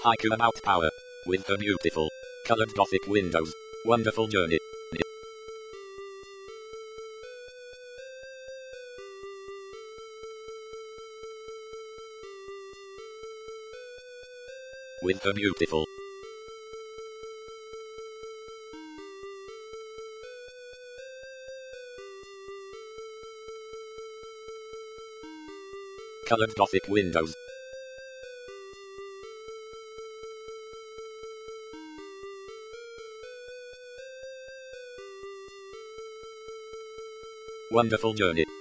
Haiku about power. With her beautiful, colored gothic windows. Wonderful journey. With her beautiful, colored gothic windows. Wonderful journey.